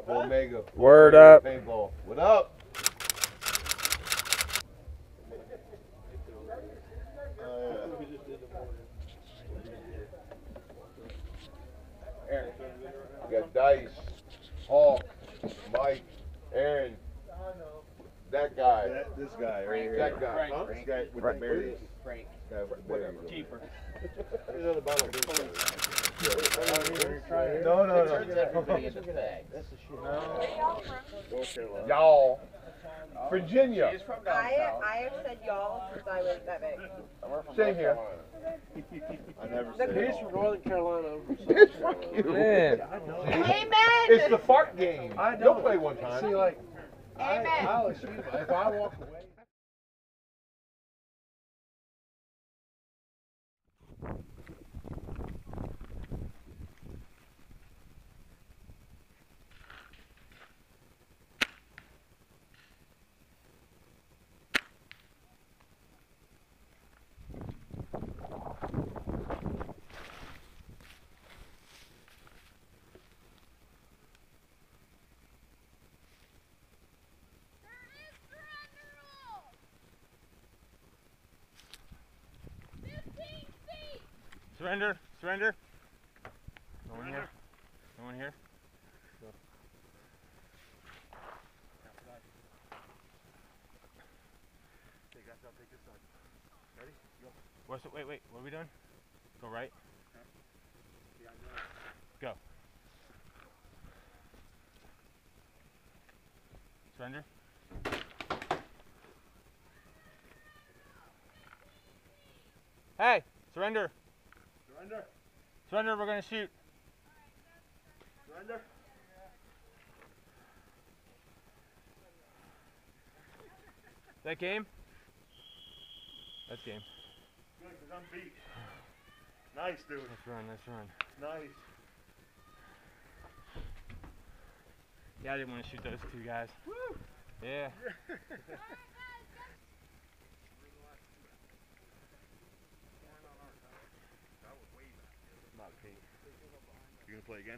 Alpha Omega. Word up. Paintball. What up? We got Dice, Hawk, Mike, Aaron, that guy. This guy right here. That guy. Huh? This guy with the berries. Frank. Guy with the berries. Keeper. He's on the bottom of No. Turns everybody into fags. That's the shit. Y'all. Virginia. She's from down south. I have said y'all since I was that big. We're from Same North here. Carolina. I never said He's from Northern Carolina. Bitch, fuck you. Man. Amen! It's the fart game. I You'll know. play one time. See, like, Amen. I'll excuse me. If I walk away. Surrender. Surrender. No one here. No one here. Wait. What are we doing? Go right. Go. Surrender. Hey, surrender. Surrender. Surrender, we're gonna shoot. Surrender. That game? That's game. Good, because I'm beat. Nice, dude. Nice run. Nice. Yeah, I didn't want to shoot those two guys. Woo! Yeah. You gonna play again?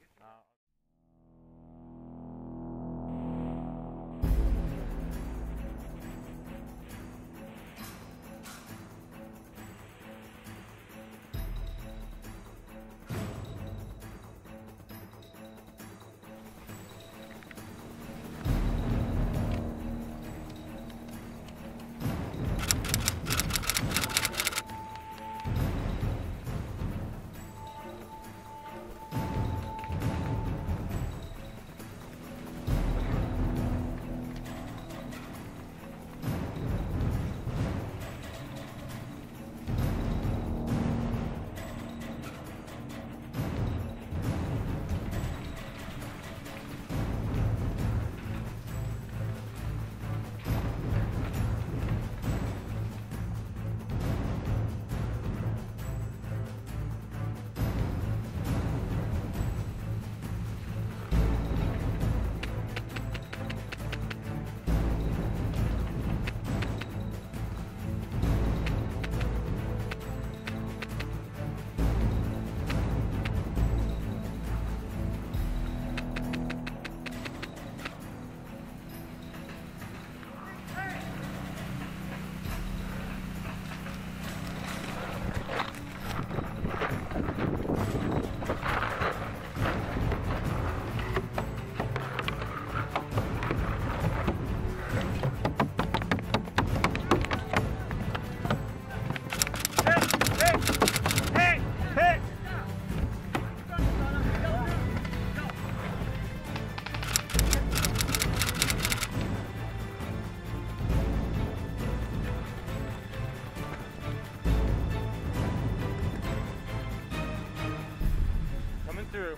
Through.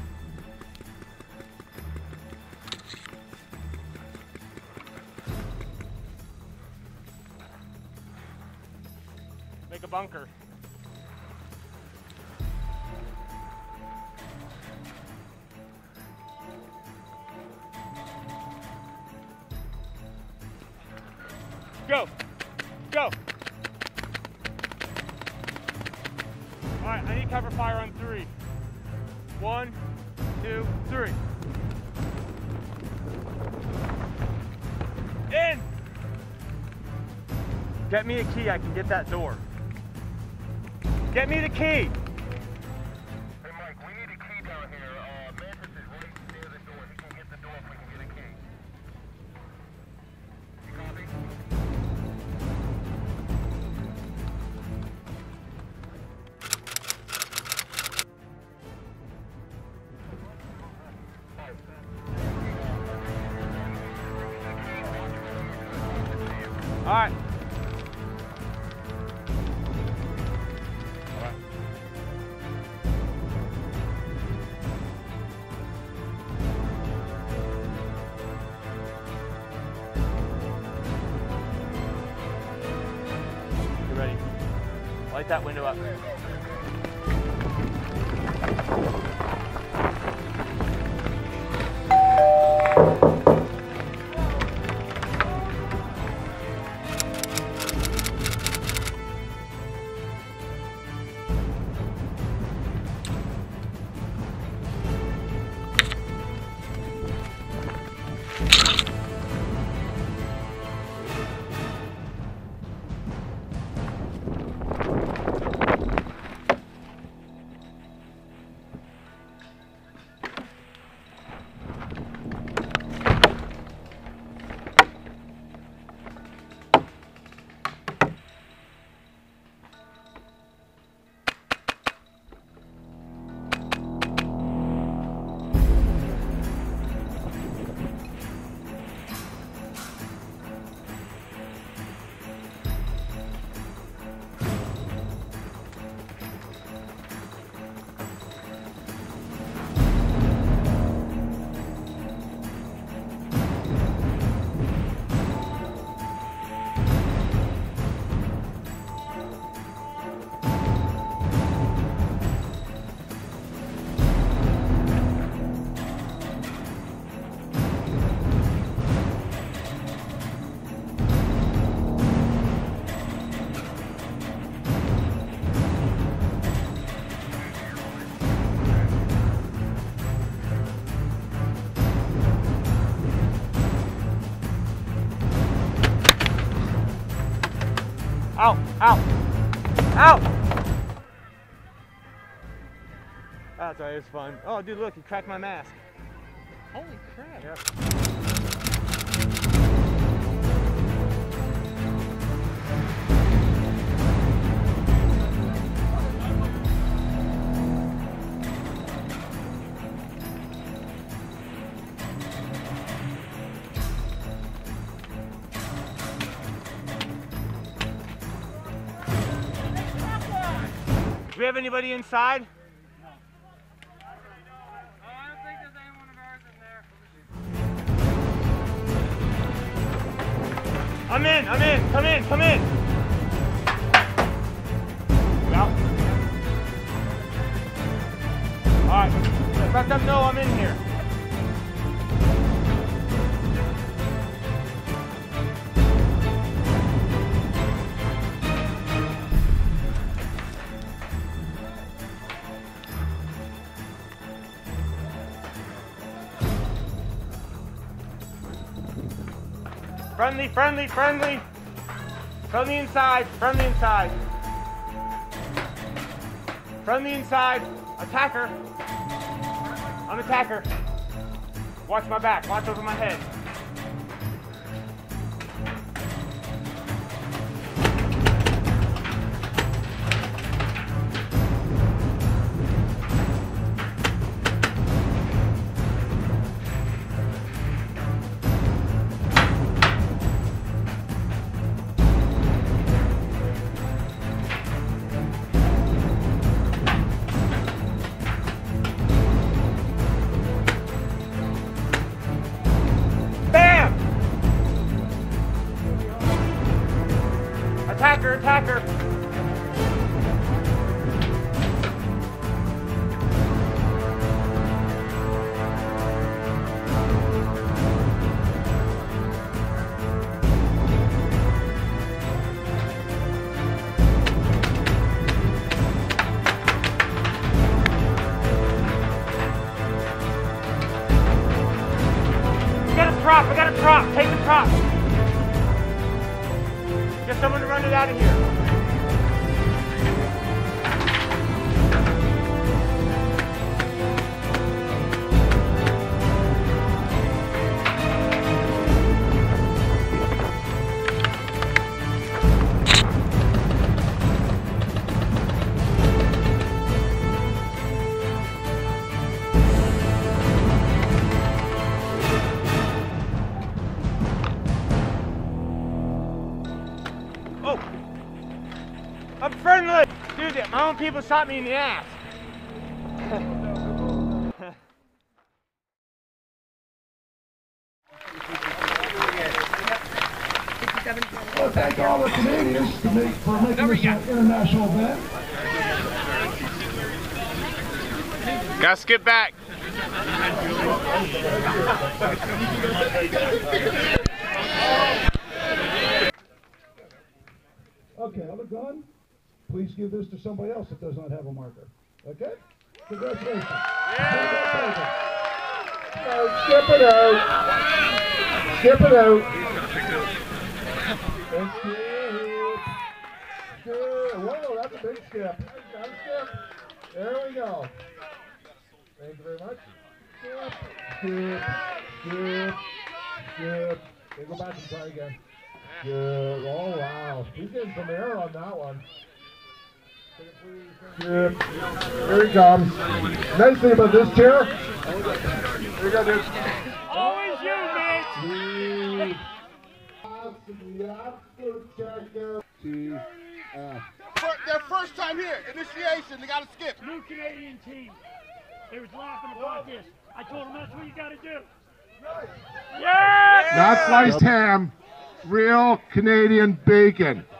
Make a bunker. Go. Go. All right, I need cover fire on 3. 1, 2, 3. Get me a key, I can get that door. Get me the key! Hey Mike, we need a key down here. Mantis is right near the door. He can get the door if we can get a key. You copy? All right. You ready? Light that window up. Ow! Ow! Ow! That's alright, it's fun. Oh, dude, look, you cracked my mask. Holy crap. Yep. Do we have anybody inside? No. I don't think there's anyone of ours in there. I'm in, come in, come in. Out. Alright, let them know I'm in here. Friendly, friendly, friendly. From the inside, from the inside. From the inside. Attacker. I'm attacker. Watch my back, watch over my head. Attacker, attacker! I got a prop, take the prop! Get Get someone to run it out of here. Oh! I'm friendly! Dude, my own people shot me in the ass. Well, thank all the Canadians for making this an international event. Gotta skip back. Okay, other gun, please give this to somebody else that does not have a marker. Okay? Congratulations. No, skip it out. Skip it out. Whoa, that's a big skip. That's a skip. There we go. Thank you very much. Skip, skip, skip, skip. Okay, go back and try again. Good. Oh, wow. He's getting some air on that one. Good. Here he comes. Nice thing about this chair. Here we go, dude. Always you, Mitch! Their first time here. Initiation. They got to skip. New Canadian team. They was laughing about this. I told them that's what you got to do. Yeah! Not sliced ham. Real Canadian bacon.